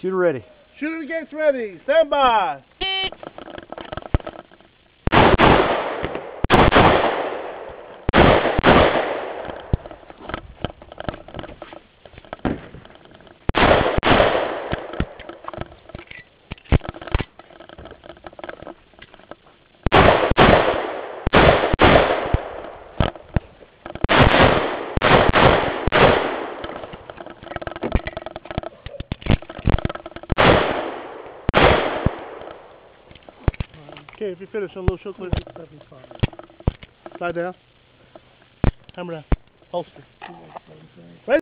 Shooter ready. Shooter gates ready. Stand by. Okay, if you finish on a little short clip, slide down, hammer down, holster. Ready?